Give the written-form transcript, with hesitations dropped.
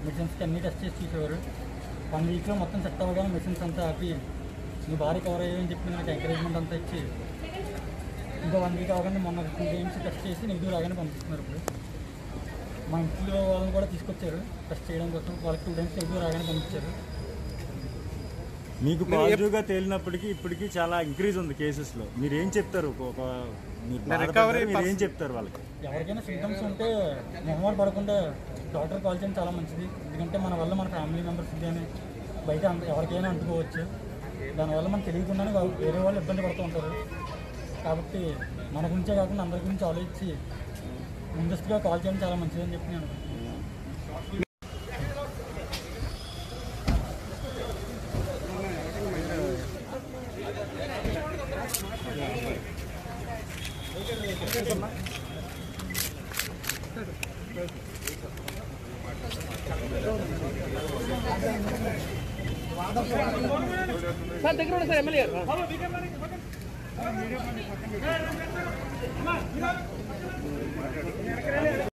మెడిసిన్స్కి అన్నీ టెస్ట్ చేసి చూసేవారు. 1 వీక్లో మొత్తం సెట్ అవ్వగానే మెడిసిన్స్ అంతా ఆపి మీ భారీ కవర్ అయ్యాయని చెప్పి నాకు ఎంకరేజ్మెంట్ అంతా ఇచ్చి ఇంకా 1 వీక్ అవగానే మొన్న 2 టైమ్స్ టెస్ట్ చేసి నెగిటివ్ రాగానే పంపిస్తున్నారు. ఇప్పుడు మా ఇంట్లో వాళ్ళని కూడా తీసుకొచ్చారు టెస్ట్ చేయడం కోసం. వాళ్ళకి 2 టైమ్స్ నెగిటివ్ రాగానే పంపించారు. మీకు పాజిటివ్గా తేలినప్పటికీ ఇప్పటికీ చాలా ఇంక్రీజ్ ఉంది కేసెస్లో. మీరు ఏం చెప్తారు? మీరు ఏం చెప్తారు వాళ్ళకి? ఎవరికైనా సింటమ్స్ ఉంటే మొహమాట పడకుండా డాక్టర్ కాల్ చేయడం చాలా మంచిది. ఎందుకంటే మన వల్ల మన ఫ్యామిలీ మెంబర్స్కి కానీ బయట ఎవరికైనా అంటుకోవచ్చు. దానివల్ల మనకు తెలియకుండానే వేరే వాళ్ళు ఇబ్బంది పడుతూ ఉంటారు. కాబట్టి మన గురించే కాకుండా అందరి గురించి ఆలోచించి ముందస్తుగా కాల్ చేయడం చాలా మంచిదని చెప్పి నేను సార్ దగ్గర సార్ ఎమ్మెల్యే